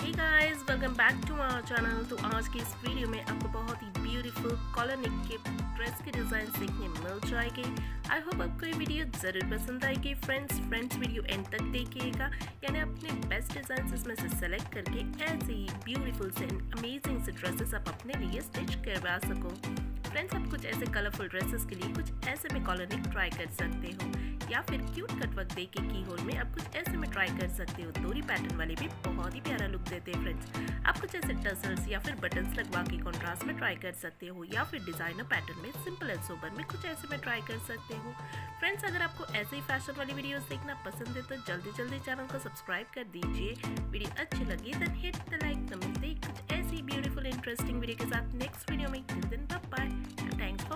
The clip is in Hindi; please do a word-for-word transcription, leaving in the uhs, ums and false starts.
Hey guys, welcome back to our channel. तो आज की इस वीडियो में आपको बहुत ही ब्यूटीफुल कॉलर नेक के ड्रेस के डिज़ाइन देखने मिल जाएंगे। आई होप आपको ये वीडियो ज़रूर पसंद आएगी। फ्रेंड्स फ्रेंड्स वीडियो एंड तक देखिएगा, यानी अपने बेस्ट डिज़ाइन इसमें से सेलेक्ट करके ऐसे ही ब्यूटीफुल से अमेजिंग से ड्रेसेस आप अपने लिए स्टिच करवा सको। फ्रेंड्स, आप कुछ ऐसे कलरफुल ड्रेसेस के लिए कुछ ऐसे में कॉलर नेक ट्राई कर सकते हो, या फिर क्यूट कटवर्क दे के की होल में आप कुछ ऐसे में ट्राई कर सकते हो। डोरी पैटर्न वाले भी बहुत ही प्यारा लुक देते हैं। फ्रेंड्स, आप कुछ ऐसे टसल्स या फिर बटन्स लगवा के कॉन्ट्रास्ट में ट्राई कर सकते हो, या फिर डिजाइनर पैटर्न में सिंपल एंड सोबर में कुछ ऐसे में ट्राई कर सकते हो। फ्रेंड्स, अगर आपको ऐसे ही फैशन वाली वीडियोस देखना पसंद है तो जल्दी जल्दी चैनल को सब्सक्राइब कर दीजिए। वीडियो अच्छी लगी तो हिट द लाइक। तो मिलते हैं कुछ ऐसी ब्यूटीफुल इंटरेस्टिंग वीडियो के साथ नेक्स्ट वीडियो में। Till then bye bye, thanks.